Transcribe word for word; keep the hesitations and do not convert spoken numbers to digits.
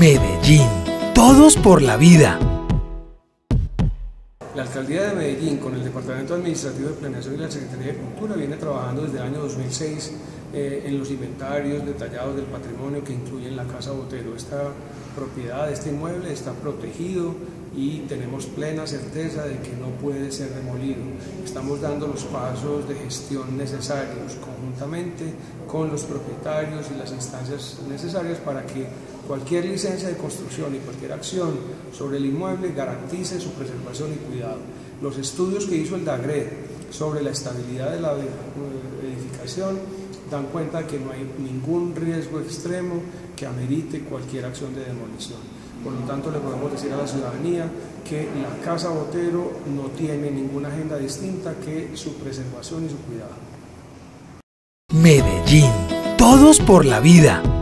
Medellín, todos por la vida. La Alcaldía de Medellín, con el Departamento Administrativo de Planeación y la Secretaría de Cultura, viene trabajando desde el año dos mil seis eh, en los inventarios detallados del patrimonio que incluyen la Casa Botero. Esta propiedad, este inmueble está protegido y tenemos plena certeza de que no puede ser demolido. Estamos dando los pasos de gestión necesarios conjuntamente con los propietarios y las instancias necesarias para que cualquier licencia de construcción y cualquier acción sobre el inmueble garantice su preservación y cuidado. Los estudios que hizo el DAGRED sobre la estabilidad de la edificación dan cuenta de que no hay ningún riesgo extremo que amerite cualquier acción de demolición. Por lo tanto, le podemos decir a la ciudadanía que la Casa Botero no tiene ninguna agenda distinta que su preservación y su cuidado. Medellín, todos por la vida.